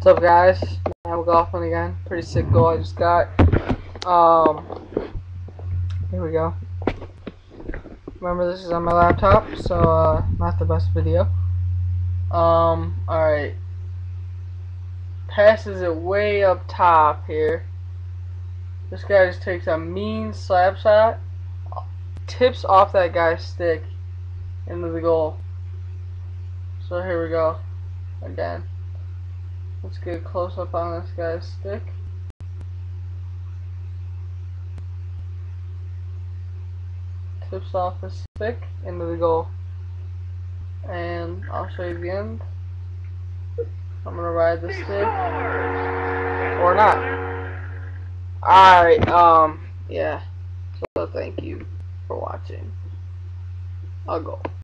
What's up, guys? I'm golfing again. Pretty sick goal I just got. Here we go. Remember, this is on my laptop, so not the best video. Alright. Passes it way up top here. This guy just takes a mean slap shot, tips off that guy's stick into the goal. So here we go. Again. Let's get a close up on this guy's stick. Tips off the stick into the goal. And I'll show you the end. I'm gonna ride the stick. Or not. Alright, yeah. So thank you for watching. I'll go.